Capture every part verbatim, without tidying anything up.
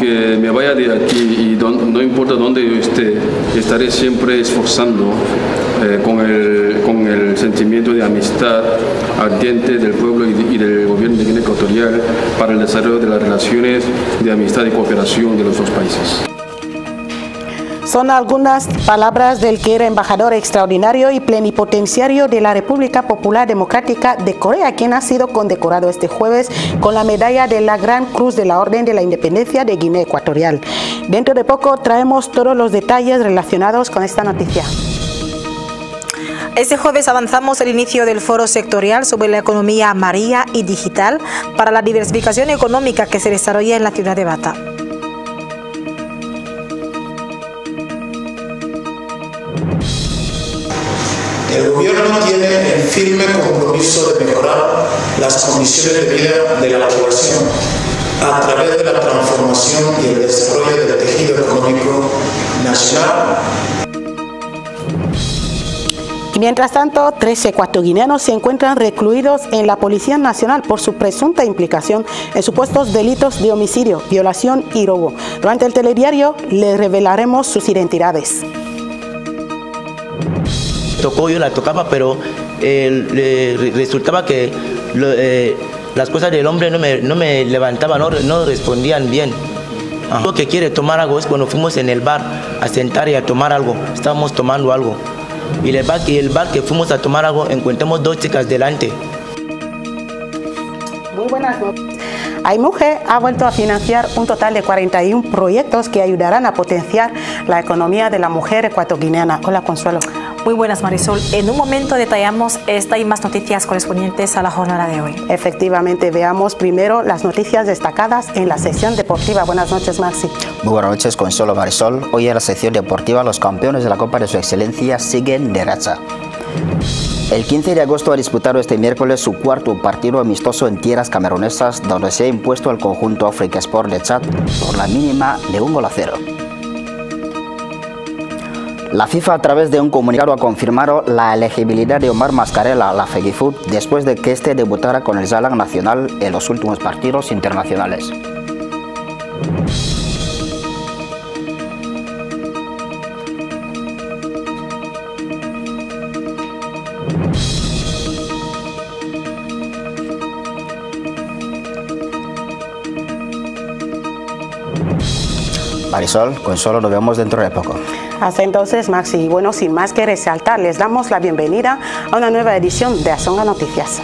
aunque me vaya de aquí y don, no importa dónde yo esté, estaré siempre esforzando eh, con, el, con el sentimiento de amistad ardiente del pueblo y, de, y del gobierno de Guinea Ecuatorial para el desarrollo de las relaciones de amistad y cooperación de los dos países. Son algunas palabras del que era embajador extraordinario y plenipotenciario de la República Popular Democrática de Corea, quien ha sido condecorado este jueves con la medalla de la Gran Cruz de la Orden de la Independencia de Guinea Ecuatorial. Dentro de poco traemos todos los detalles relacionados con esta noticia. Este jueves avanzamos el inicio del foro sectorial sobre la economía amarilla y digital para la diversificación económica que se desarrolla en la ciudad de Bata. El gobierno tiene el firme compromiso de mejorar las condiciones de vida de la población a través de la transformación y el desarrollo del tejido económico nacional. Y mientras tanto, trece ecuatoguineanos se encuentran recluidos en la Policía Nacional por su presunta implicación en supuestos delitos de homicidio, violación y robo. Durante el telediario les revelaremos sus identidades. Tocó, yo la tocaba, pero eh, le, resultaba que lo, eh, las cosas del hombre no me, no me levantaban, no, no respondían bien. Ajá. Lo que quiere tomar algo es cuando fuimos en el bar a sentar y a tomar algo, estábamos tomando algo. Y el bar, y el bar que fuimos a tomar algo, encontramos dos chicas delante. Muy buenas noches. AIMUGE ha vuelto a financiar un total de cuarenta y un proyectos que ayudarán a potenciar la economía de la mujer ecuatoguineana. Hola, Consuelo. Muy buenas, Marisol. En un momento detallamos esta y más noticias correspondientes a la jornada de hoy. Efectivamente, veamos primero las noticias destacadas en la sección deportiva. Buenas noches, Maxi. Muy buenas noches, Consuelo, Marisol. Hoy en la sección deportiva los campeones de la Copa de Su Excelencia siguen de racha. El quince de agosto ha disputado este miércoles su cuarto partido amistoso en tierras camerunesas, donde se ha impuesto al conjunto Africa Sport de Chad por la mínima de un gol a cero. La FIFA, a través de un comunicado, ha confirmado la elegibilidad de Omar Mascarell a la FEGIFUT después de que este debutara con el Zalang nacional en los últimos partidos internacionales. Marisol, Consuelo, nos vemos dentro de poco. Hasta entonces, Maxi. Y bueno, sin más que resaltar, les damos la bienvenida a una nueva edición de Azonga Noticias.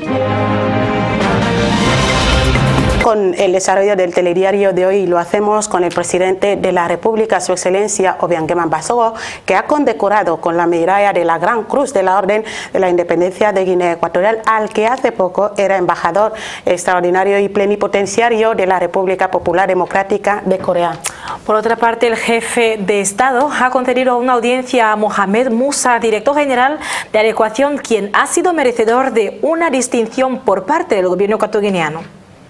Con el desarrollo del telediario de hoy lo hacemos con el presidente de la República, Su Excelencia Obiangema Mbasogo, que ha condecorado con la medalla de la Gran Cruz de la Orden de la Independencia de Guinea Ecuatorial, al que hace poco era embajador extraordinario y plenipotenciario de la República Popular Democrática de Corea. Por otra parte, el jefe de Estado ha concedido una audiencia a Mohamed Musa, director general de Adecuación, quien ha sido merecedor de una distinción por parte del gobierno ecuatoriano.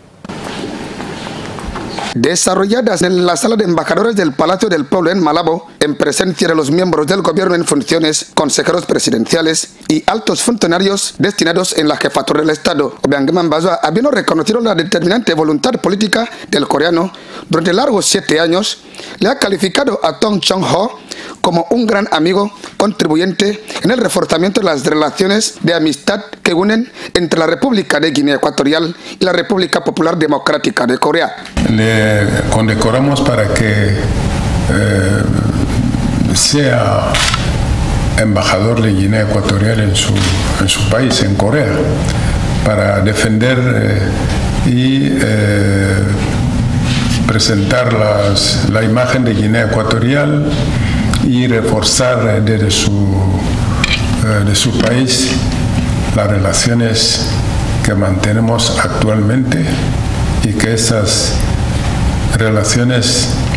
Desarrolladas en la sala de embajadores del Palacio del Pueblo en Malabo, en presencia de los miembros del gobierno en funciones, consejeros presidenciales y altos funcionarios destinados en la jefatura del Estado. Obiangema Mbasogo, habiendo reconocido la determinante voluntad política del coreano durante largos siete años, le ha calificado a Tong Chong-ho como un gran amigo contribuyente en el reforzamiento de las relaciones de amistad que unen entre la República de Guinea Ecuatorial y la República Popular Democrática de Corea. Le condecoramos para que eh, sea embajador de Guinea Ecuatorial en su, en su país, en Corea, para defender eh, y eh, presentar las, la imagen de Guinea Ecuatorial y reforzar desde su, eh, de su país las relaciones que mantenemos actualmente y que esas relaciones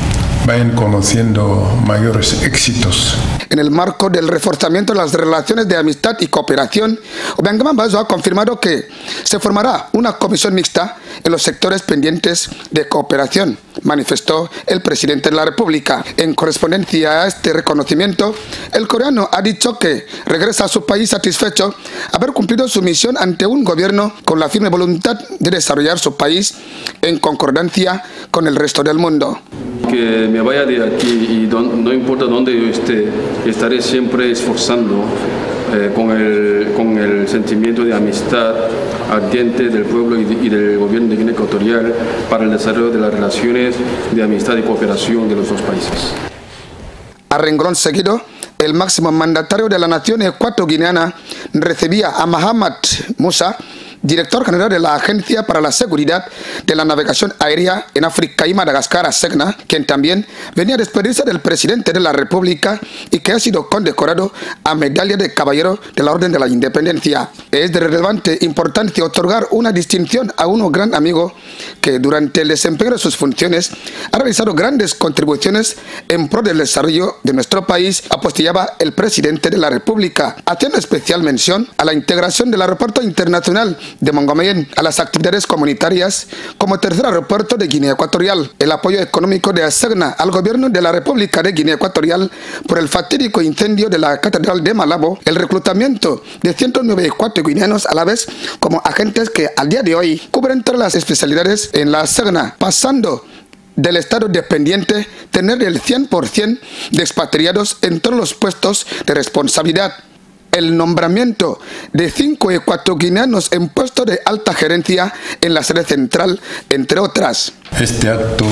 vayan conociendo mayores éxitos. En el marco del reforzamiento de las relaciones de amistad y cooperación, Obiangema Mbasogo ha confirmado que se formará una comisión mixta en los sectores pendientes de cooperación, manifestó el presidente de la República. En correspondencia a este reconocimiento, el coreano ha dicho que regresa a su país satisfecho haber cumplido su misión ante un gobierno con la firme voluntad de desarrollar su país en concordancia con el resto del mundo. Que me vaya de aquí y don, no importa dónde yo esté, estaré siempre esforzando eh, con, el, con el sentimiento de amistad ardiente del pueblo y, de, y del gobierno de Guinea Ecuatorial para el desarrollo de las relaciones de amistad y cooperación de los dos países. A renglón seguido, el máximo mandatario de la nación ecuatoguineana recibía a Mahamat Musa, director general de la Agencia para la Seguridad de la Navegación Aérea en África y Madagascar, ASEGNA, quien también venía a despedirse del presidente de la República y que ha sido condecorado a medalla de caballero de la Orden de la Independencia. Es de relevante importancia otorgar una distinción a un gran amigo que durante el desempeño de sus funciones ha realizado grandes contribuciones en pro del desarrollo de nuestro país, apostillaba el presidente de la República, haciendo especial mención a la integración del aeropuerto internacional de Montgomery a las actividades comunitarias como tercer aeropuerto de Guinea Ecuatorial, el apoyo económico de ASEGNA al gobierno de la República de Guinea Ecuatorial por el fatídico incendio de la Catedral de Malabo, el reclutamiento de ciento noventa y cuatro guineanos a la vez como agentes que al día de hoy cubren todas las especialidades en la ASEGNA, pasando del Estado dependiente tener el cien por cien de expatriados en todos los puestos de responsabilidad. El nombramiento de cinco ecuatoguineanos en puesto de alta gerencia en la sede central, entre otras. Este acto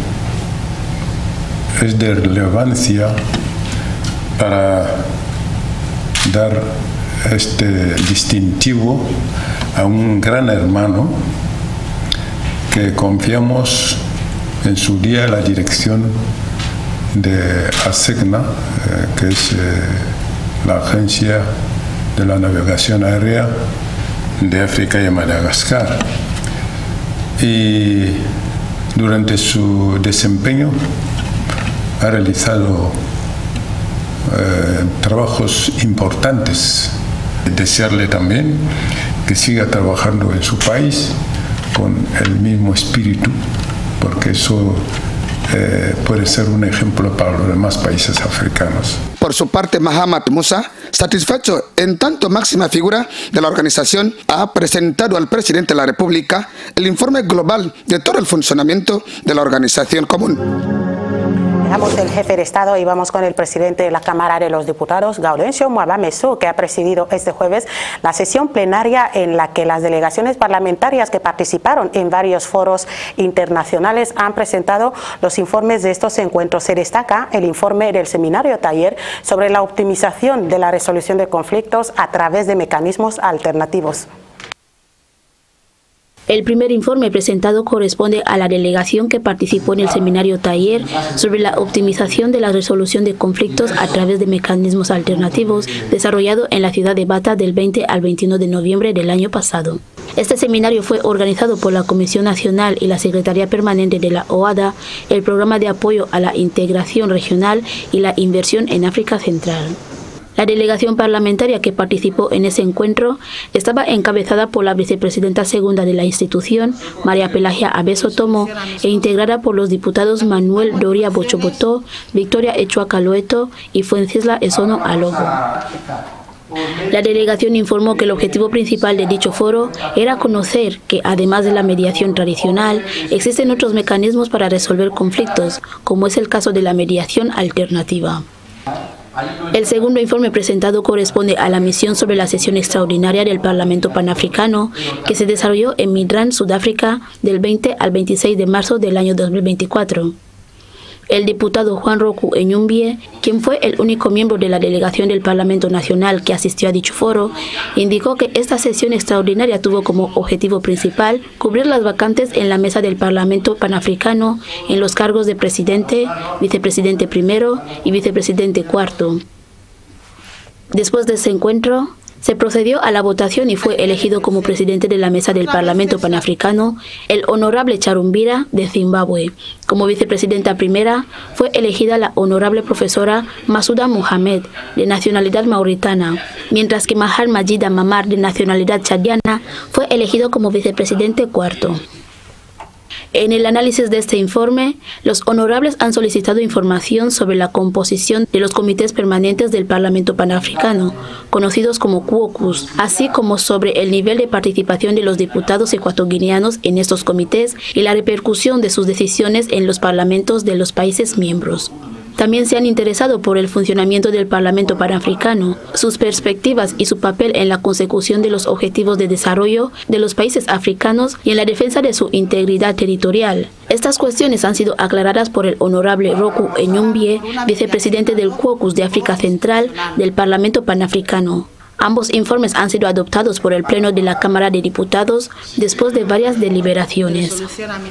es de relevancia para dar este distintivo a un gran hermano que confiamos en su día la dirección de ASEGNA, eh, que es... Eh, la Agencia de la Navegación Aérea de África y Madagascar. Y durante su desempeño ha realizado eh, trabajos importantes. Desearle también que siga trabajando en su país con el mismo espíritu, porque eso Eh, puede ser un ejemplo para los demás países africanos. Por su parte, Mahamat Musa, satisfecho en tanto máxima figura de la organización, ha presentado al presidente de la República el informe global de todo el funcionamiento de la organización común. Dejamos el jefe de Estado y vamos con el presidente de la Cámara de los Diputados, Gaudencio Muaba Mesú, que ha presidido este jueves la sesión plenaria en la que las delegaciones parlamentarias que participaron en varios foros internacionales han presentado los informes de estos encuentros. Se destaca el informe del seminario taller sobre la optimización de la resolución de conflictos a través de mecanismos alternativos. El primer informe presentado corresponde a la delegación que participó en el seminario taller sobre la optimización de la resolución de conflictos a través de mecanismos alternativos desarrollado en la ciudad de Bata del veinte al veintiuno de noviembre del año pasado. Este seminario fue organizado por la Comisión Nacional y la Secretaría Permanente de la O A D A, el Programa de Apoyo a la Integración Regional y la Inversión en África Central. La delegación parlamentaria que participó en ese encuentro estaba encabezada por la vicepresidenta segunda de la institución, María Pelagia Abeso Tomo, e integrada por los diputados Manuel Doria Bochobotó, Victoria Echuaca Loeto y Fuencisla Esono Alogo. La delegación informó que el objetivo principal de dicho foro era conocer que, además de la mediación tradicional, existen otros mecanismos para resolver conflictos, como es el caso de la mediación alternativa. El segundo informe presentado corresponde a la misión sobre la sesión extraordinaria del Parlamento Panafricano que se desarrolló en Midrand, Sudáfrica, del veinte al veintiséis de marzo del año dos mil veinticuatro. El diputado Juan Roku Enyumbie, quien fue el único miembro de la delegación del Parlamento Nacional que asistió a dicho foro, indicó que esta sesión extraordinaria tuvo como objetivo principal cubrir las vacantes en la mesa del Parlamento Panafricano en los cargos de presidente, vicepresidente primero y vicepresidente cuarto. Después de ese encuentro, Se procedió a la votación y fue elegido como presidente de la mesa del Parlamento Panafricano el honorable Charumbira de Zimbabue. Como vicepresidenta primera fue elegida la honorable profesora Masuda Mohamed, de nacionalidad mauritana, mientras que Mahar Majida Mamar, de nacionalidad chadiana, fue elegido como vicepresidente cuarto. En el análisis de este informe, los honorables han solicitado información sobre la composición de los comités permanentes del Parlamento Panafricano, conocidos como Caucus, así como sobre el nivel de participación de los diputados ecuatoguineanos en estos comités y la repercusión de sus decisiones en los parlamentos de los países miembros. También se han interesado por el funcionamiento del Parlamento Panafricano, sus perspectivas y su papel en la consecución de los objetivos de desarrollo de los países africanos y en la defensa de su integridad territorial. Estas cuestiones han sido aclaradas por el honorable Roku Enyumbie, vicepresidente del Caucus de África Central del Parlamento Panafricano. Ambos informes han sido adoptados por el Pleno de la Cámara de Diputados después de varias deliberaciones.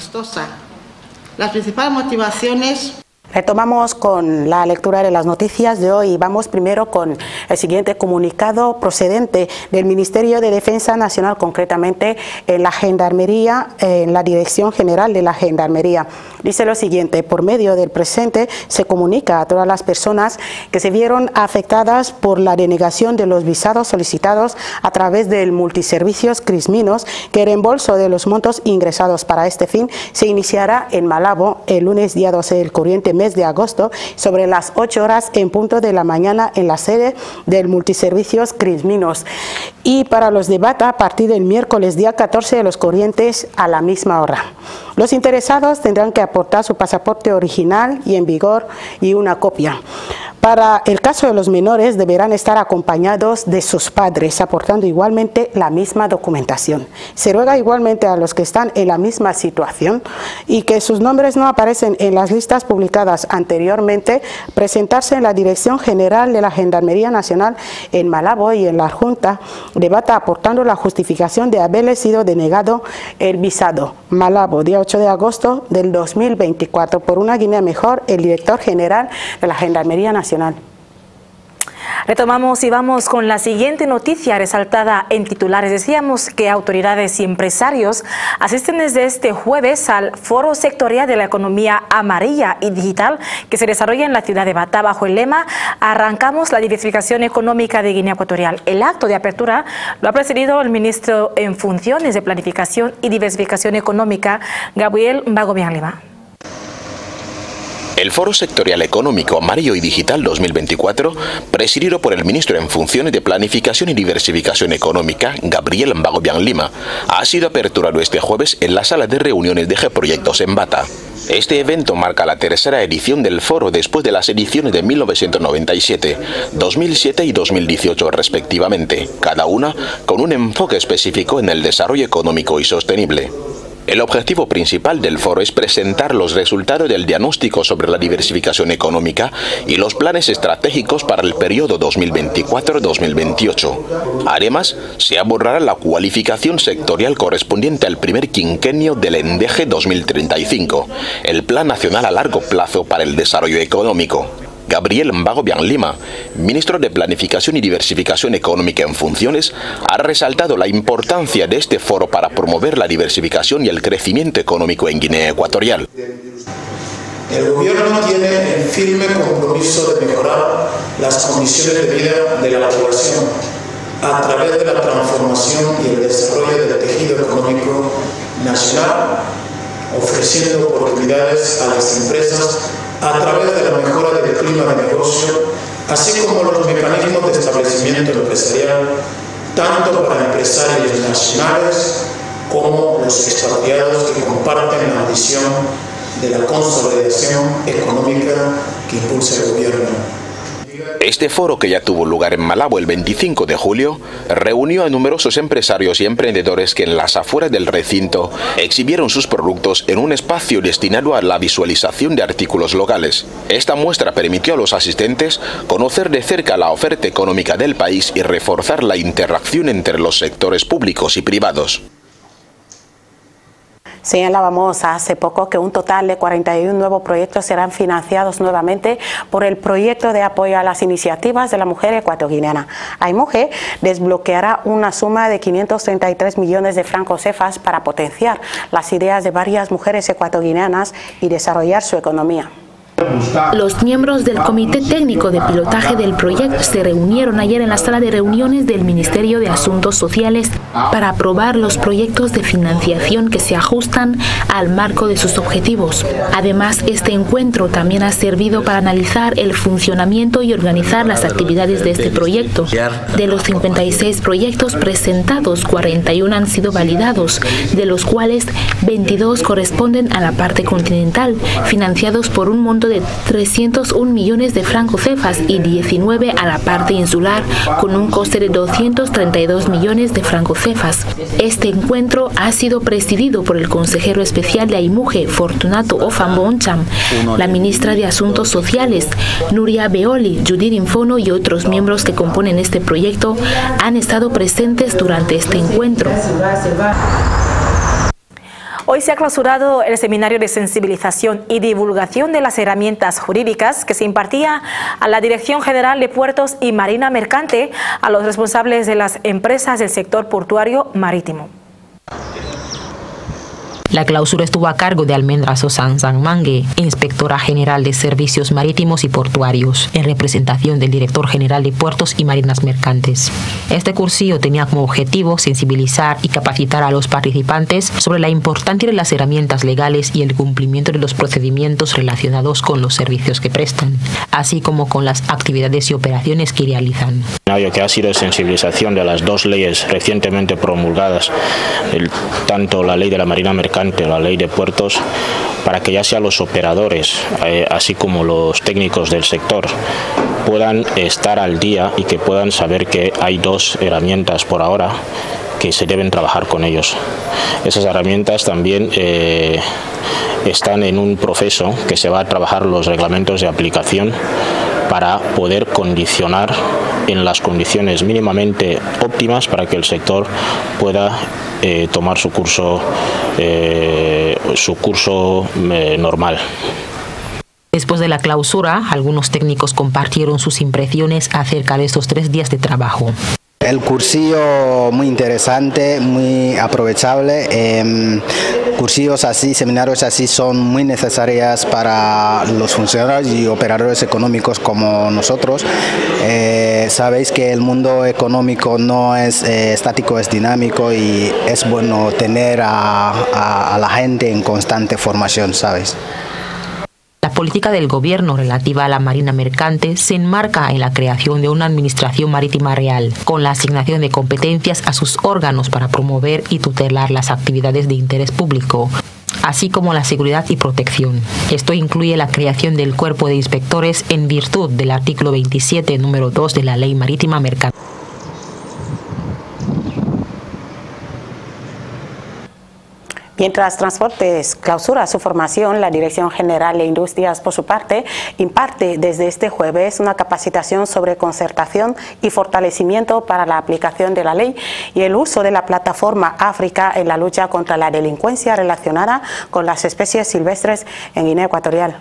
Las principales motivaciones. Retomamos con la lectura de las noticias de hoy. Vamos primero con el siguiente comunicado procedente del Ministerio de Defensa Nacional, concretamente en la Gendarmería, en la Dirección General de la Gendarmería. Dice lo siguiente: por medio del presente se comunica a todas las personas que se vieron afectadas por la denegación de los visados solicitados a través del multiservicios Crisminos que el reembolso de los montos ingresados para este fin se iniciará en Malabo el lunes día doce del corriente mes de agosto sobre las ocho horas en punto de la mañana en la sede del multiservicios Crisminos, y para los de Bata a partir del miércoles día catorce de los corrientes a la misma hora. Los interesados tendrán que aportar su pasaporte original y en vigor y una copia. Para el caso de los menores deberán estar acompañados de sus padres, aportando igualmente la misma documentación. Se ruega igualmente a los que están en la misma situación y que sus nombres no aparecen en las listas publicadas anteriormente, presentarse en la Dirección General de la Gendarmería Nacional en Malabo y en la Junta de Bata aportando la justificación de haberle sido denegado el visado. Malabo, día ocho de agosto del dos mil veinticuatro. Por una Guinea mejor, el director general de la Gendarmería Nacional. Retomamos y vamos con la siguiente noticia resaltada en titulares. Decíamos que autoridades y empresarios asisten desde este jueves al Foro Sectorial de la Economía Amarilla y Digital que se desarrolla en la ciudad de Bata bajo el lema "Arrancamos la diversificación económica de Guinea Ecuatorial". El acto de apertura lo ha presidido el ministro en funciones de Planificación y Diversificación Económica, Gabriel Mbagobian Lima. El Foro Sectorial Económico Amarillo y Digital dos mil veinticuatro, presidido por el ministro en funciones de Planificación y Diversificación Económica, Gabriel Mbagobian Lima, ha sido aperturado este jueves en la sala de reuniones de G-Proyectos en Bata. Este evento marca la tercera edición del foro después de las ediciones de mil novecientos noventa y siete, dos mil siete y dos mil dieciocho respectivamente, cada una con un enfoque específico en el desarrollo económico y sostenible. El objetivo principal del foro es presentar los resultados del diagnóstico sobre la diversificación económica y los planes estratégicos para el periodo dos mil veinticuatro a dos mil veintiocho. Además, se abordará la cualificación sectorial correspondiente al primer quinquenio del E N D E G dos mil treinta y cinco, el Plan Nacional a Largo Plazo para el Desarrollo Económico. Gabriel Mbagobian Lima, ministro de Planificación y Diversificación Económica en funciones, ha resaltado la importancia de este foro para promover la diversificación y el crecimiento económico en Guinea Ecuatorial. El gobierno tiene el firme compromiso de mejorar las condiciones de vida de la población a través de la transformación y el desarrollo del tejido económico nacional, ofreciendo oportunidades a las empresas a través de la mejora del clima de negocio, así como los mecanismos de establecimiento empresarial, tanto para empresarios nacionales como los expatriados que comparten la ambición de la consolidación económica que impulsa el gobierno. Este foro, que ya tuvo lugar en Malabo el veinticinco de julio, reunió a numerosos empresarios y emprendedores que en las afueras del recinto exhibieron sus productos en un espacio destinado a la visualización de artículos locales. Esta muestra permitió a los asistentes conocer de cerca la oferta económica del país y reforzar la interacción entre los sectores públicos y privados. Señalábamos hace poco que un total de cuarenta y uno nuevos proyectos serán financiados nuevamente por el proyecto de apoyo a las iniciativas de la mujer ecuatoguineana. AIMUJE desbloqueará una suma de quinientos treinta y tres millones de francos cefas para potenciar las ideas de varias mujeres ecuatoguineanas y desarrollar su economía. Los miembros del Comité Técnico de Pilotaje del proyecto se reunieron ayer en la sala de reuniones del Ministerio de Asuntos Sociales para aprobar los proyectos de financiación que se ajustan al marco de sus objetivos. Además, este encuentro también ha servido para analizar el funcionamiento y organizar las actividades de este proyecto. De los cincuenta y seis proyectos presentados, cuarenta y uno han sido validados, de los cuales veintidós corresponden a la parte continental, financiados por un monto de trescientos un millones de francos cefas y diecinueve a la parte insular, con un coste de doscientos treinta y dos millones de francos cefas. Este encuentro ha sido presidido por el consejero especial de AIMUJE, Fortunato Ofamboncham, la ministra de Asuntos Sociales, Nuria Beoli, Judith Infono y otros miembros que componen este proyecto han estado presentes durante este encuentro. Hoy se ha clausurado el seminario de sensibilización y divulgación de las herramientas jurídicas que se impartía a la Dirección General de Puertos y Marina Mercante a los responsables de las empresas del sector portuario marítimo. La clausura estuvo a cargo de Almendra Sosanzan Mangue, inspectora general de Servicios Marítimos y Portuarios, en representación del director general de Puertos y Marinas Mercantes. Este cursillo tenía como objetivo sensibilizar y capacitar a los participantes sobre la importancia de las herramientas legales y el cumplimiento de los procedimientos relacionados con los servicios que prestan, así como con las actividades y operaciones que realizan. Que ha sido sensibilización de las dos leyes recientemente promulgadas, el, tanto la ley de la Marina Mercante, la ley de puertos, para que ya sea los operadores, eh, así como los técnicos del sector, puedan estar al día y que puedan saber que hay dos herramientas por ahora que se deben trabajar con ellos. Esas herramientas también eh, están en un proceso que se va a trabajar los reglamentos de aplicación para poder condicionar en las condiciones mínimamente óptimas para que el sector pueda eh, tomar su curso, eh, su curso eh, normal. Después de la clausura, algunos técnicos compartieron sus impresiones acerca de estos tres días de trabajo. El cursillo muy interesante, muy aprovechable. Eh, cursillos así, seminarios así son muy necesarios para los funcionarios y operadores económicos como nosotros. Eh, sabéis que el mundo económico no es eh, estático, es dinámico y es bueno tener a, a, a la gente en constante formación, ¿sabes? La política del gobierno relativa a la marina mercante se enmarca en la creación de una administración marítima real, con la asignación de competencias a sus órganos para promover y tutelar las actividades de interés público, así como la seguridad y protección. Esto incluye la creación del cuerpo de inspectores en virtud del artículo veintisiete, número dos de la Ley Marítima Mercante. Mientras Transportes clausura su formación, la Dirección General de Industrias, por su parte, imparte desde este jueves una capacitación sobre concertación y fortalecimiento para la aplicación de la ley y el uso de la plataforma África en la lucha contra la delincuencia relacionada con las especies silvestres en Guinea Ecuatorial.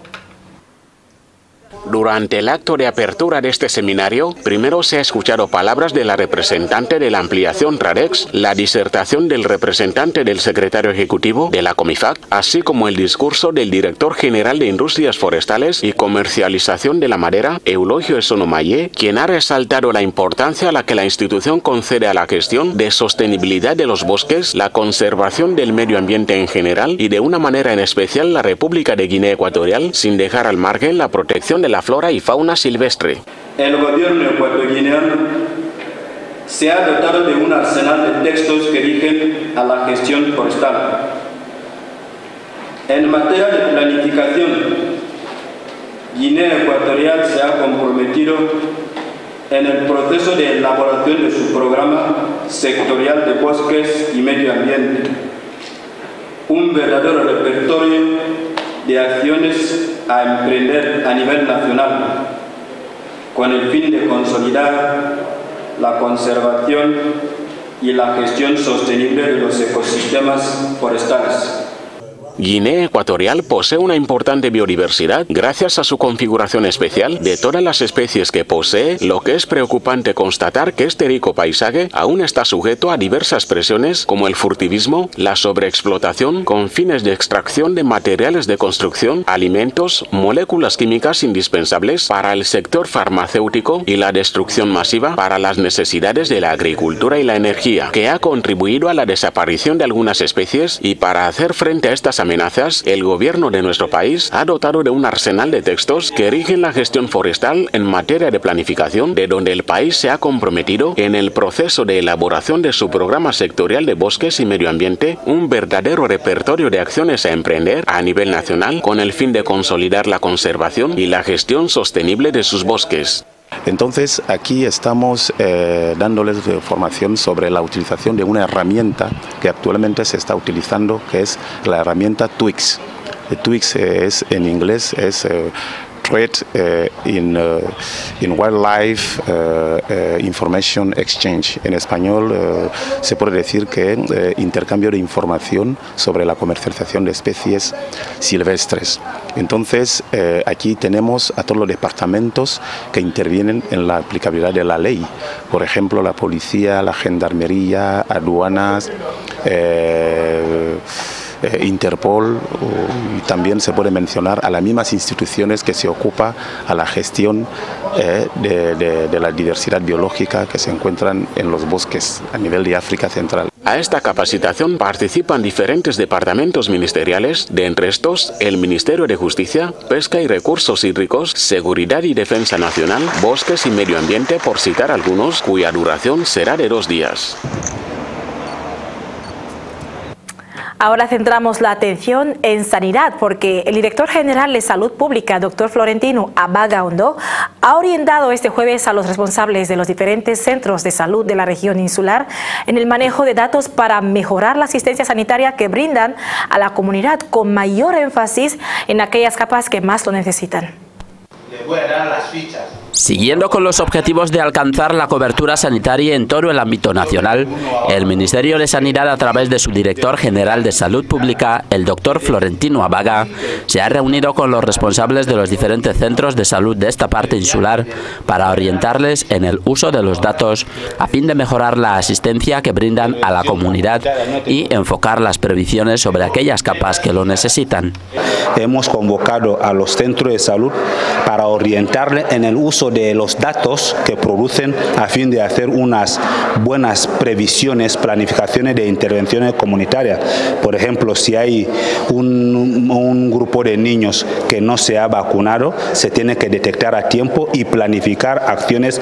Durante el acto de apertura de este seminario, primero se ha escuchado palabras de la representante de la ampliación RADEX, la disertación del representante del secretario ejecutivo de la COMIFAC, así como el discurso del director general de Industrias Forestales y Comercialización de la Madera, Eulogio Esonomaye, quien ha resaltado la importancia a la que la institución concede a la gestión de sostenibilidad de los bosques, la conservación del medio ambiente en general y de una manera en especial la República de Guinea Ecuatorial, sin dejar al margen la protección de la flora y fauna silvestre. El gobierno ecuatoriano se ha dotado de un arsenal de textos que rigen a la gestión forestal. En materia de planificación, Guinea Ecuatorial se ha comprometido en el proceso de elaboración de su programa sectorial de bosques y medio ambiente, un verdadero repertorio de acciones a emprender a nivel nacional, con el fin de consolidar la conservación y la gestión sostenible de los ecosistemas forestales. Guinea Ecuatorial posee una importante biodiversidad gracias a su configuración especial de todas las especies que posee, lo que es preocupante constatar que este rico paisaje aún está sujeto a diversas presiones como el furtivismo, la sobreexplotación con fines de extracción de materiales de construcción, alimentos, moléculas químicas indispensables para el sector farmacéutico y la destrucción masiva para las necesidades de la agricultura y la energía, que ha contribuido a la desaparición de algunas especies. Y para hacer frente a estas amenazas, el gobierno de nuestro país ha dotado de un arsenal de textos que rigen la gestión forestal en materia de planificación, de donde el país se ha comprometido en el proceso de elaboración de su programa sectorial de bosques y medio ambiente, un verdadero repertorio de acciones a emprender a nivel nacional con el fin de consolidar la conservación y la gestión sostenible de sus bosques. Entonces aquí estamos eh, dándoles formación sobre la utilización de una herramienta que actualmente se está utilizando, que es la herramienta TWIX. El TWIX eh, es, en inglés es eh, Trade eh, in, uh, in Wildlife uh, uh, Information Exchange. En español uh, se puede decir que uh, intercambio de información sobre la comercialización de especies silvestres. Entonces eh, aquí tenemos a todos los departamentos que intervienen en la aplicabilidad de la ley. Por ejemplo, la policía, la gendarmería, aduanas, eh, Eh, Interpol, uh, y también se puede mencionar a las mismas instituciones que se ocupan a la gestión eh, de, de, de la diversidad biológica que se encuentran en los bosques a nivel de África Central. A esta capacitación participan diferentes departamentos ministeriales, de entre estos el Ministerio de Justicia, Pesca y Recursos Hídricos, Seguridad y Defensa Nacional, Bosques y Medio Ambiente, por citar algunos, cuya duración será de dos días. Ahora centramos la atención en sanidad, porque el director general de Salud Pública, doctor Florentino Abaga Ondó, ha orientado este jueves a los responsables de los diferentes centros de salud de la región insular en el manejo de datos para mejorar la asistencia sanitaria que brindan a la comunidad, con mayor énfasis en aquellas capas que más lo necesitan. Les voy a dar las fichas. Siguiendo con los objetivos de alcanzar la cobertura sanitaria en todo el ámbito nacional, el Ministerio de Sanidad, a través de su director general de Salud Pública, el doctor Florentino Abaga, se ha reunido con los responsables de los diferentes centros de salud de esta parte insular para orientarles en el uso de los datos a fin de mejorar la asistencia que brindan a la comunidad y enfocar las previsiones sobre aquellas capas que lo necesitan. Hemos convocado a los centros de salud para orientarles en el uso de los datos que producen a fin de hacer unas buenas previsiones, planificaciones de intervenciones comunitarias. Por ejemplo, si hay un, un grupo de niños que no se ha vacunado, se tiene que detectar a tiempo y planificar acciones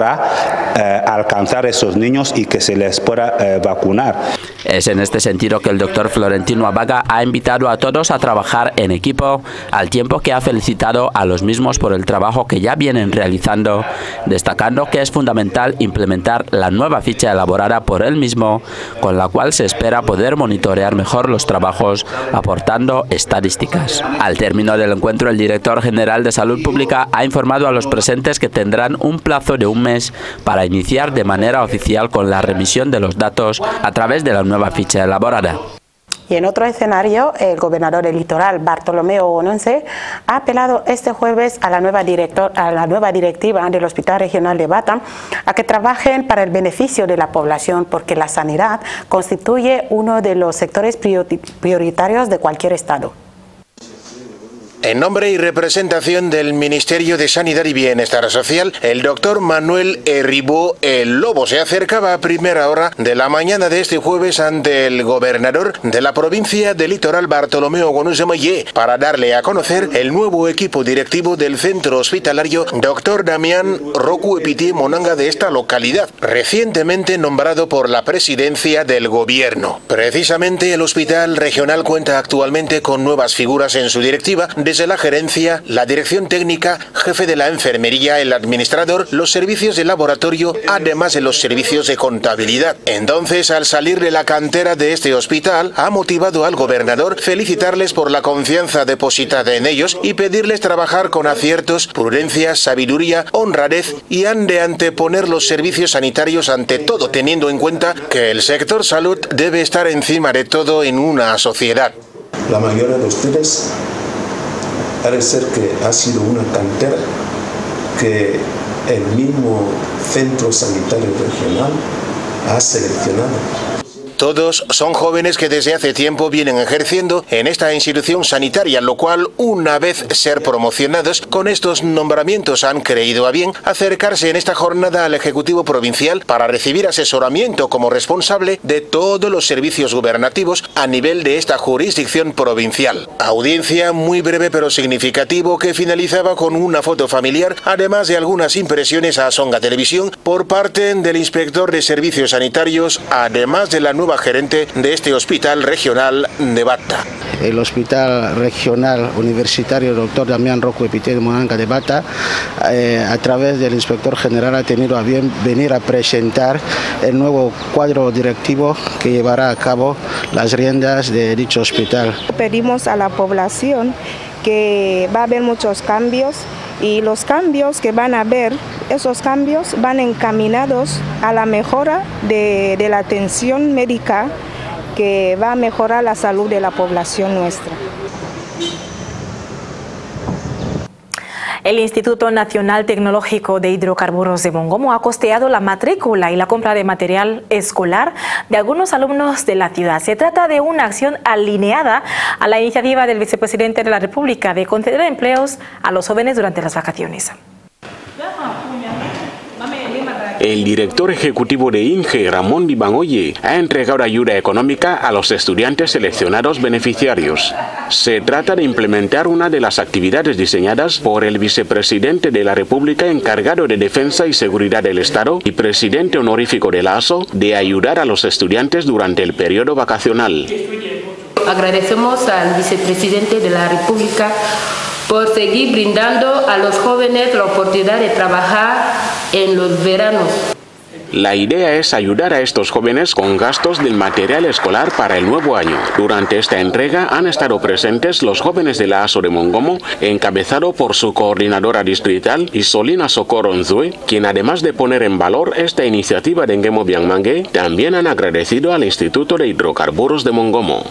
para eh, alcanzar a esos niños y que se les pueda eh, vacunar. Es en este sentido que el doctor Florentino Abaga ha invitado a todos a trabajar en equipo, al tiempo que ha felicitado a los mismos por el trabajo que ya vienen realizando, destacando que es fundamental implementar la nueva ficha elaborada por él mismo, con la cual se espera poder monitorear mejor los trabajos, aportando estadísticas. Al término del encuentro, el director general de Salud Pública ha informado a los presentes que tendrán un plazo de un mes para iniciar de manera oficial con la remisión de los datos a través de la nueva ficha elaborada. Y en otro escenario, el gobernador del Litoral, Bartolomeo Ononce, ha apelado este jueves a la nueva director, a la nueva directiva del Hospital Regional de Bata a que trabajen para el beneficio de la población, porque la sanidad constituye uno de los sectores prioritarios de cualquier estado. En nombre y representación del Ministerio de Sanidad y Bienestar Social, el doctor Manuel Erribó El Lobo se acercaba a primera hora de la mañana de este jueves ante el gobernador de la provincia del Litoral, Bartolomeo Ononce Moyé, para darle a conocer el nuevo equipo directivo del centro hospitalario doctor Damián Roku Epiti Monanga de esta localidad, recientemente nombrado por la presidencia del gobierno. Precisamente el hospital regional cuenta actualmente con nuevas figuras en su directiva, de desde la gerencia, la dirección técnica, jefe de la enfermería, el administrador, los servicios de laboratorio, además de los servicios de contabilidad. Entonces, al salir de la cantera de este hospital, ha motivado al gobernador felicitarles por la confianza depositada en ellos y pedirles trabajar con aciertos, prudencia, sabiduría, honradez y han de anteponer los servicios sanitarios ante todo, teniendo en cuenta que el sector salud debe estar encima de todo en una sociedad. la mayoría de ustedes parece ser que ha sido una cantera que el mismo centro sanitario regional ha seleccionado. Todos son jóvenes que desde hace tiempo vienen ejerciendo en esta institución sanitaria, lo cual, una vez ser promocionados con estos nombramientos, han creído a bien acercarse en esta jornada al Ejecutivo Provincial para recibir asesoramiento como responsable de todos los servicios gubernativos a nivel de esta jurisdicción provincial. Audiencia muy breve pero significativo que finalizaba con una foto familiar, además de algunas impresiones a Songa Televisión por parte del inspector de servicios sanitarios, además de la nueva gerente de este hospital regional de Bata. El Hospital Regional Universitario doctor Damián Rocco Epité de Monanga de Bata, eh, a través del inspector general, ha tenido a bien venir a presentar el nuevo cuadro directivo que llevará a cabo las riendas de dicho hospital. Pedimos a la población que va a haber muchos cambios y los cambios que van a haber, esos cambios van encaminados a la mejora de, de la atención médica que va a mejorar la salud de la población nuestra. El Instituto Nacional Tecnológico de Hidrocarburos de Mongomo ha costeado la matrícula y la compra de material escolar de algunos alumnos de la ciudad. Se trata de una acción alineada a la iniciativa del vicepresidente de la República de conceder empleos a los jóvenes durante las vacaciones. El director ejecutivo de INGE, Ramón Dibangoye, ha entregado ayuda económica a los estudiantes seleccionados beneficiarios. Se trata de implementar una de las actividades diseñadas por el vicepresidente de la República encargado de Defensa y Seguridad del Estado y presidente honorífico de la A S O, de ayudar a los estudiantes durante el periodo vacacional. Agradecemos al vicepresidente de la República por seguir brindando a los jóvenes la oportunidad de trabajar en los veranos. La idea es ayudar a estos jóvenes con gastos del material escolar para el nuevo año. Durante esta entrega han estado presentes los jóvenes de la A S O de Mongomo, encabezado por su coordinadora distrital, Isolina Socorro Nzue, quien además de poner en valor esta iniciativa de Ngemo Biangmangue, también han agradecido al Instituto de Hidrocarburos de Mongomo.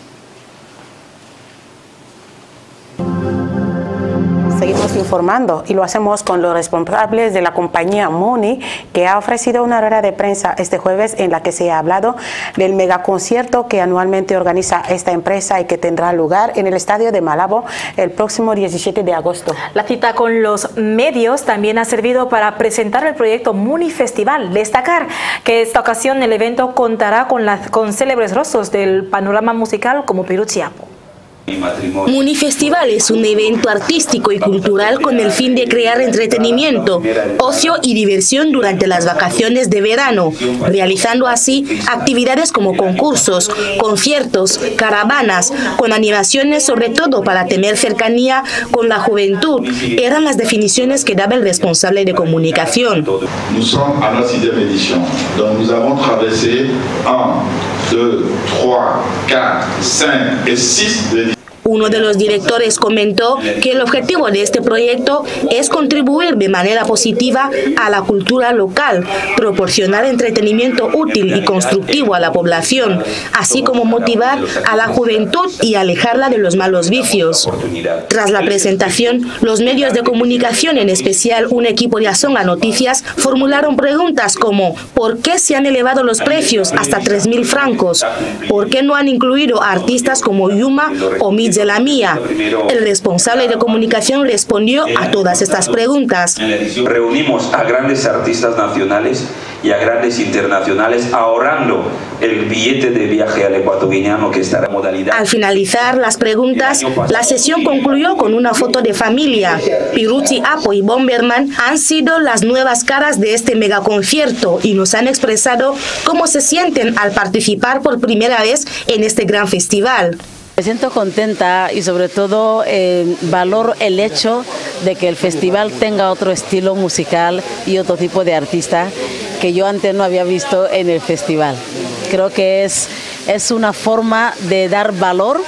Seguimos informando y lo hacemos con los responsables de la compañía Muni, que ha ofrecido una rueda de prensa este jueves en la que se ha hablado del megaconcierto que anualmente organiza esta empresa y que tendrá lugar en el estadio de Malabo el próximo diecisiete de agosto. La cita con los medios también ha servido para presentar el proyecto Muni Festival. Destacar que esta ocasión el evento contará con, las, con célebres rostros del panorama musical como Piruchi Apo. Muni Festival es un evento artístico y cultural con el fin de crear entretenimiento, ocio y diversión durante las vacaciones de verano, realizando así actividades como concursos, conciertos, caravanas, con animaciones sobre todo para tener cercanía con la juventud. Eran las definiciones que daba el responsable de comunicación. Nous sommes à la sixième édition, donc nous avons traversé un, deux, trois, quatre, cinq et six éditions. Uno de los directores comentó que el objetivo de este proyecto es contribuir de manera positiva a la cultura local, proporcionar entretenimiento útil y constructivo a la población, así como motivar a la juventud y alejarla de los malos vicios. Tras la presentación, los medios de comunicación, en especial un equipo de Azonga Noticias, formularon preguntas como ¿por qué se han elevado los precios hasta tres mil francos? ¿Por qué no han incluido a artistas como Yuma o Mitch de la Mía? El responsable de comunicación respondió a todas estas preguntas. Reunimos a grandes artistas nacionales y a grandes internacionales ahorrando el billete de viaje al ecuatoguineano que estará en modalidad. Al finalizar las preguntas, la sesión concluyó con una foto de familia. Piruchi Apo y Bomberman han sido las nuevas caras de este megaconcierto y nos han expresado cómo se sienten al participar por primera vez en este gran festival. Me siento contenta y sobre todo eh, valoro el hecho de que el festival tenga otro estilo musical y otro tipo de artista que yo antes no había visto en el festival. Creo que es, es una forma de dar valor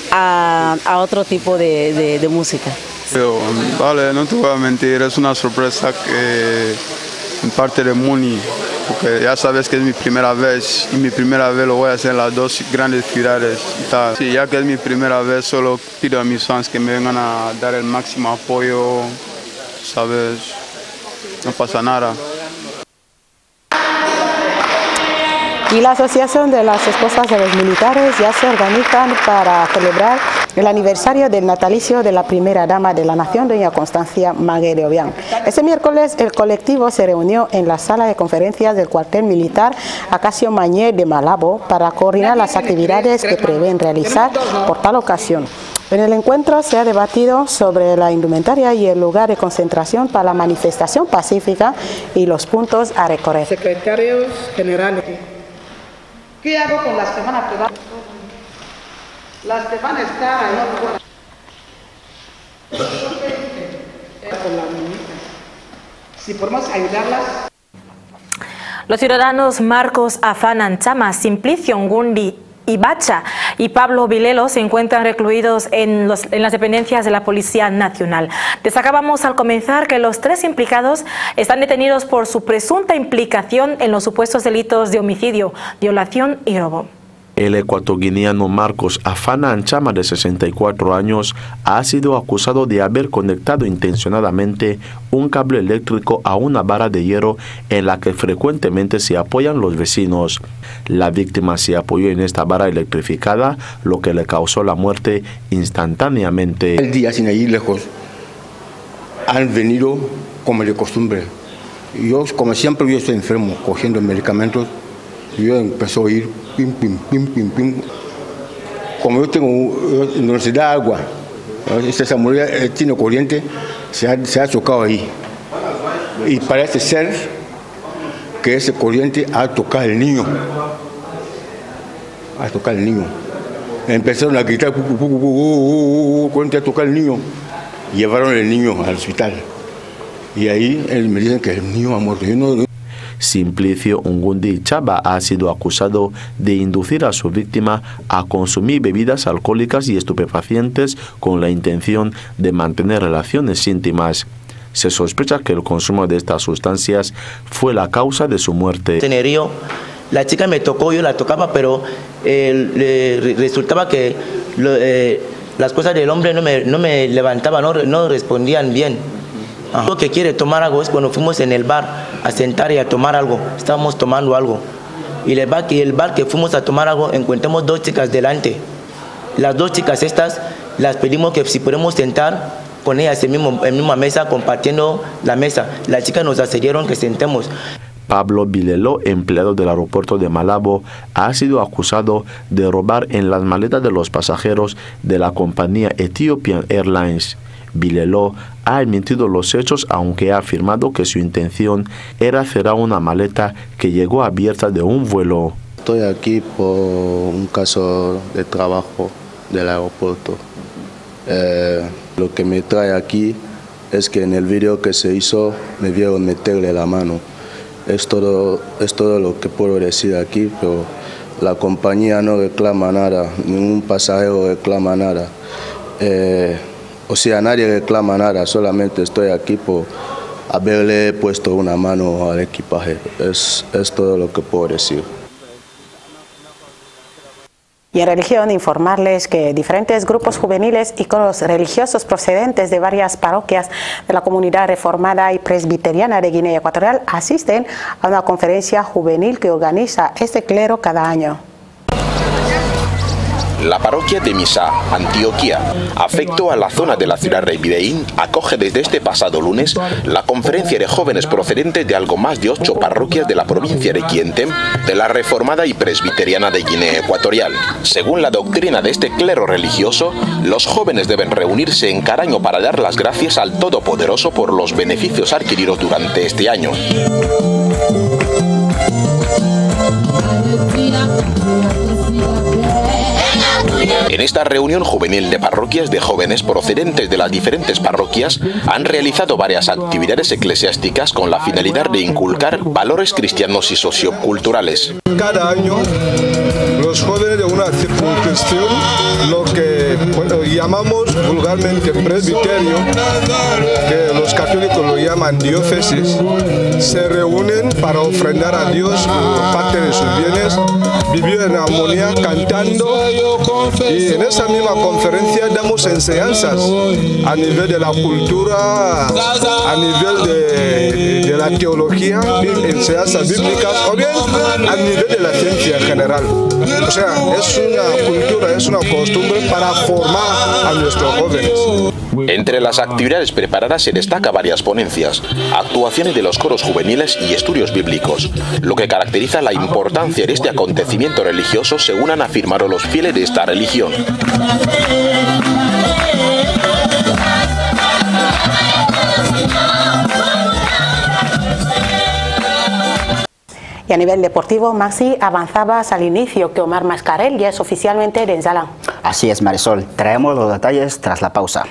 a, a otro tipo de, de, de música. Pero, vale, no te voy a mentir, es una sorpresa que en parte de Muni, porque ya sabes que es mi primera vez y mi primera vez lo voy a hacer en las dos grandes ciudades y tal. Sí, ya que es mi primera vez, solo pido a mis fans que me vengan a dar el máximo apoyo, sabes, no pasa nada. Y la Asociación de las Esposas de los Militares ya se organizan para celebrar el aniversario del natalicio de la primera dama de la nación, doña Constancia Magué de Obiang. Este miércoles el colectivo se reunió en la sala de conferencias del cuartel militar Acacio Mañé de Malabo para coordinar las actividades que prevén realizar por tal ocasión. En el encuentro se ha debatido sobre la indumentaria y el lugar de concentración para la manifestación pacífica y los puntos a recorrer. Secretarios generales. ¿Qué hago con las que van a quedar? Las que van a estar en otro lugar. Con la niñita. Si podemos ayudarlas. Los ciudadanos Marcos Afanan Chama, Simplicio Ngundi Ibacha y Pablo Vilelo se encuentran recluidos en, los, en las dependencias de la Policía Nacional. Destacábamos al comenzar que los tres implicados están detenidos por su presunta implicación en los supuestos delitos de homicidio, violación y robo. El ecuatoguineano Marcos Afanan Chama, de sesenta y cuatro años, ha sido acusado de haber conectado intencionadamente un cable eléctrico a una vara de hierro en la que frecuentemente se apoyan los vecinos. La víctima se apoyó en esta vara electrificada, lo que le causó la muerte instantáneamente. El día sin ir lejos, han venido como de costumbre. Yo, como siempre, yo estoy enfermo, cogiendo medicamentos. Yo empecé a oír pim, pim, pim, pim, pim. Como yo tengo, no se da agua, esta samurai tiene corriente, se ha, se ha chocado ahí. Y parece ser que ese corriente ha tocado al niño. Ha tocado al niño. Empezaron a gritar, corriente ha tocado al niño. Llevaron al niño al hospital. Y ahí él me dicen que el niño ha muerto. Yo no, Simplicio Ngundi Chaba ha sido acusado de inducir a su víctima a consumir bebidas alcohólicas y estupefacientes con la intención de mantener relaciones íntimas. Se sospecha que el consumo de estas sustancias fue la causa de su muerte. Tenerío, la chica me tocó, yo la tocaba, pero eh, le, resultaba que lo, eh, las cosas del hombre no me, no me levantaban, no, no respondían bien. Ajá. Lo que quiere tomar algo es cuando fuimos en el bar a sentar y a tomar algo, estábamos tomando algo. Y el bar, y el bar que fuimos a tomar algo, encontramos dos chicas delante. Las dos chicas estas, las pedimos que si podemos sentar con ellas en mismo, en misma mesa, compartiendo la mesa. Las chicas nos accedieron que sentemos. Pablo Vilelo, empleado del aeropuerto de Malabo, ha sido acusado de robar en las maletas de los pasajeros de la compañía Ethiopian Airlines. Vilelo ha admitido los hechos, aunque ha afirmado que su intención era cerrar una maleta que llegó abierta de un vuelo. Estoy aquí por un caso de trabajo del aeropuerto. Eh, lo que me trae aquí es que en el vídeo que se hizo me vieron meterle la mano. Es todo, es todo lo que puedo decir aquí, pero la compañía no reclama nada, ningún pasajero reclama nada. Eh, O sea, nadie reclama nada, solamente estoy aquí por haberle puesto una mano al equipaje. Es, es todo lo que puedo decir. Y en religión, informarles que diferentes grupos juveniles y coros religiosos procedentes de varias parroquias de la comunidad reformada y presbiteriana de Guinea Ecuatorial asisten a una conferencia juvenil que organiza este clero cada año. La parroquia de Misa, Antioquia, afecto a la zona de la ciudad de Videín, acoge desde este pasado lunes la conferencia de jóvenes procedentes de algo más de ocho parroquias de la provincia de Quientem, de la reformada y presbiteriana de Guinea Ecuatorial. Según la doctrina de este clero religioso, los jóvenes deben reunirse en cada año para dar las gracias al Todopoderoso por los beneficios adquiridos durante este año. En esta reunión juvenil de parroquias de jóvenes procedentes de las diferentes parroquias han realizado varias actividades eclesiásticas con la finalidad de inculcar valores cristianos y socioculturales. Cada año los jóvenes de una circunscripción, lo que bueno, llamamos vulgarmente presbiterio, que los católicos lo llaman diócesis, se reúnen para ofrendar a Dios parte de sus bienes, vivió en armonía cantando, y en esa misma conferencia damos enseñanzas a nivel de la cultura, a nivel de, de la teología, enseñanzas bíblicas, o bien a nivel de la ciencia en general. O sea, es una cultura, es una costumbre para formar a nuestros jóvenes. Entre las actividades preparadas se destaca varias ponencias, actuaciones de los coros juveniles y estudios bíblicos, lo que caracteriza la importancia de este acontecimiento religioso, según han afirmado los fieles de esta religión. Y a nivel deportivo, Maxi, avanzabas al inicio que Omar Mascarell ya es oficialmente de Nzalan. Así es, Marisol. Traemos los detalles tras la pausa.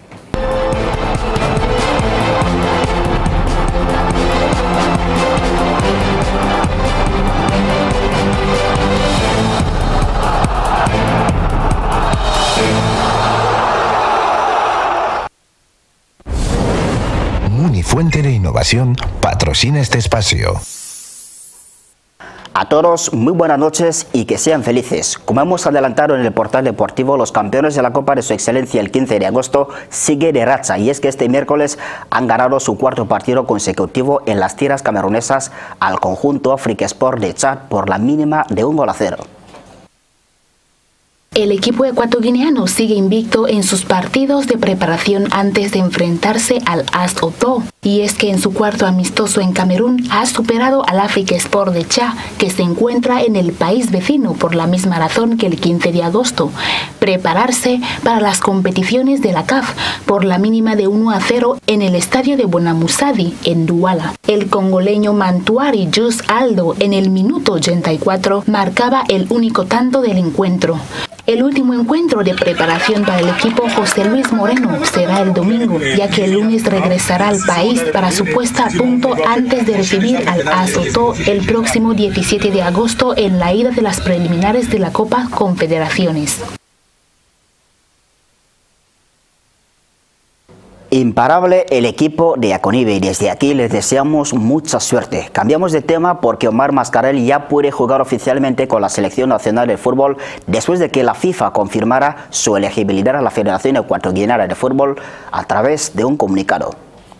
Munifuente de Innovación patrocina este espacio. A todos, muy buenas noches y que sean felices. Como hemos adelantado en el portal deportivo, los campeones de la Copa de Su Excelencia el quince de agosto sigue de racha, y es que este miércoles han ganado su cuarto partido consecutivo en las tierras camerunesas al conjunto Africa Sport de Chad por la mínima de un gol a cero. El equipo ecuatoguineano sigue invicto en sus partidos de preparación antes de enfrentarse al A S Oto. Y es que en su cuarto amistoso en Camerún ha superado al Africa Sport de Chad, que se encuentra en el país vecino por la misma razón que el quince de agosto. Prepararse para las competiciones de la C A F por la mínima de uno a cero en el estadio de Bonamusadi, en Douala. El congoleño Mantuari Jus Aldo en el minuto ochenta y cuatro marcaba el único tanto del encuentro. El último encuentro de preparación para el equipo José Luis Moreno será el domingo, ya que el lunes regresará al país para su puesta a punto antes de recibir al A S Oto el próximo diecisiete de agosto en la ida de las preliminares de la Copa Confederaciones. Imparable el equipo de Aconive, y desde aquí les deseamos mucha suerte. Cambiamos de tema porque Omar Mascarell ya puede jugar oficialmente con la Selección Nacional de Fútbol después de que la FIFA confirmara su elegibilidad a la Federación Ecuatoguineana de Fútbol a través de un comunicado.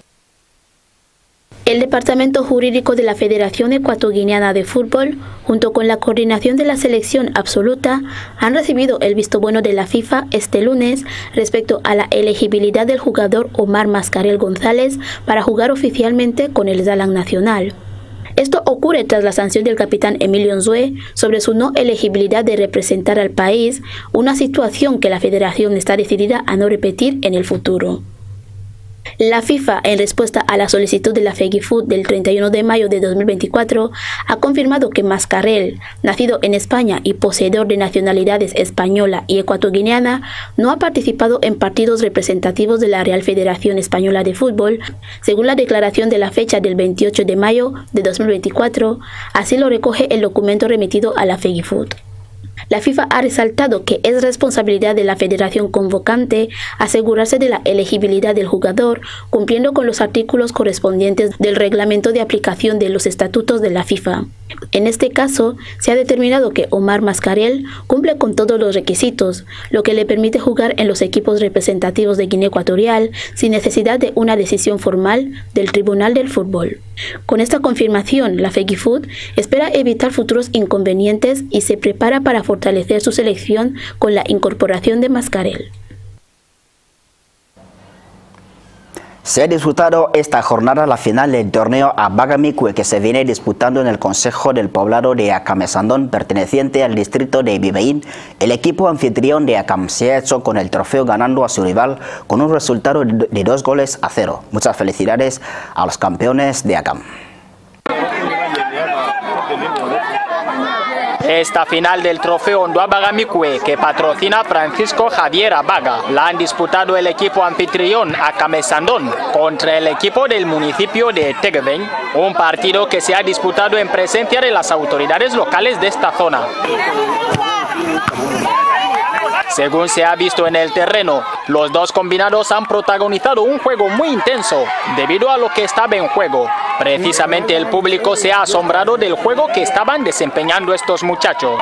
El Departamento Jurídico de la Federación Ecuatoguineana de Fútbol, junto con la coordinación de la selección absoluta, han recibido el visto bueno de la FIFA este lunes respecto a la elegibilidad del jugador Omar Mascarell González para jugar oficialmente con el Nzalan Nacional. Esto ocurre tras la sanción del capitán Emilio Nzue sobre su no elegibilidad de representar al país, una situación que la federación está decidida a no repetir en el futuro. La FIFA, en respuesta a la solicitud de la FEGIFUT del treinta y uno de mayo de dos mil veinticuatro, ha confirmado que Mascarell, nacido en España y poseedor de nacionalidades española y ecuatoguineana, no ha participado en partidos representativos de la Real Federación Española de Fútbol, según la declaración de la fecha del veintiocho de mayo de dos mil veinticuatro, así lo recoge el documento remitido a la FEGIFUT. La FIFA ha resaltado que es responsabilidad de la federación convocante asegurarse de la elegibilidad del jugador, cumpliendo con los artículos correspondientes del reglamento de aplicación de los estatutos de la FIFA. En este caso, se ha determinado que Omar Mascarell cumple con todos los requisitos, lo que le permite jugar en los equipos representativos de Guinea Ecuatorial sin necesidad de una decisión formal del Tribunal del Fútbol. Con esta confirmación, la FEGIFUT espera evitar futuros inconvenientes y se prepara para fortalecer su selección con la incorporación de Mascarell. Se ha disputado esta jornada la final del torneo Abagamicue, que se viene disputando en el Consejo del Poblado de Acamesandón, perteneciente al distrito de Bibeín. El equipo anfitrión de Acam se ha hecho con el trofeo ganando a su rival con un resultado de dos goles a cero. Muchas felicidades a los campeones de Acam. Esta final del trofeo Nduabagamicue, que patrocina Francisco Javier Abaga, la han disputado el equipo anfitrión Acamesandón contra el equipo del municipio de Tegueven, un partido que se ha disputado en presencia de las autoridades locales de esta zona. Según se ha visto en el terreno, los dos combinados han protagonizado un juego muy intenso debido a lo que estaba en juego. Precisamente el público se ha asombrado del juego que estaban desempeñando estos muchachos.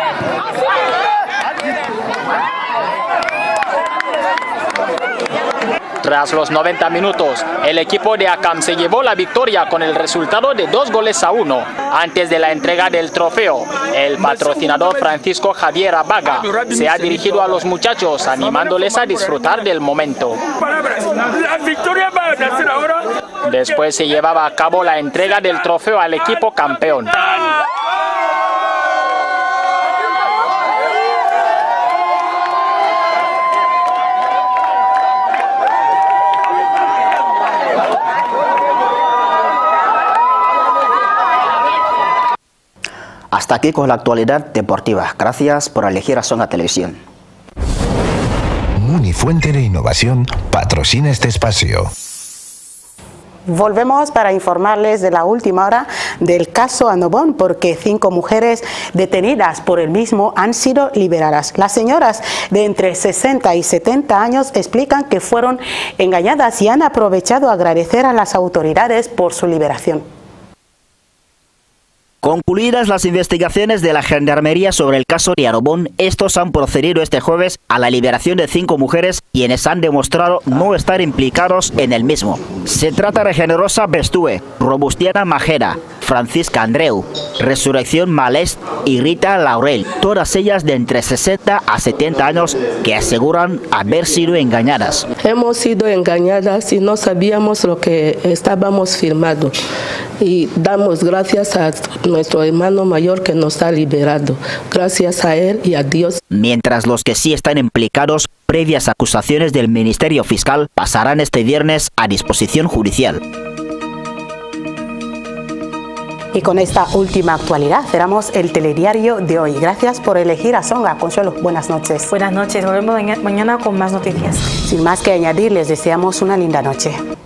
Tras los noventa minutos, el equipo de ACAM se llevó la victoria con el resultado de dos goles a uno. Antes de la entrega del trofeo, el patrocinador Francisco Javier Abaga se ha dirigido a los muchachos animándoles a disfrutar del momento. Después se llevaba a cabo la entrega del trofeo al equipo campeón. Hasta aquí con la actualidad deportiva. Gracias por elegir a Songa Televisión. Munifuente de Innovación patrocina este espacio. Volvemos para informarles de la última hora del caso Andobón, porque cinco mujeres detenidas por el mismo han sido liberadas. Las señoras de entre sesenta y setenta años explican que fueron engañadas y han aprovechado a agradecer a las autoridades por su liberación. Concluidas las investigaciones de la Gendarmería sobre el caso de Andobón, estos han procedido este jueves a la liberación de cinco mujeres quienes han demostrado no estar implicados en el mismo. Se trata de Generosa Bestúe, Robustiana Majera, Francisca Andreu, Resurrección Malest y Rita Laurel, todas ellas de entre sesenta a setenta años que aseguran haber sido engañadas. Hemos sido engañadas y no sabíamos lo que estábamos firmando. Y damos gracias a nuestro hermano mayor que nos ha liberado. Gracias a él y a Dios. Mientras los que sí están implicados, previas acusaciones del Ministerio Fiscal, pasarán este viernes a disposición judicial. Y con esta última actualidad cerramos el telediario de hoy. Gracias por elegir a Songa. Consuelo, buenas noches. Buenas noches, volvemos mañana con más noticias. Sin más que añadir, les deseamos una linda noche.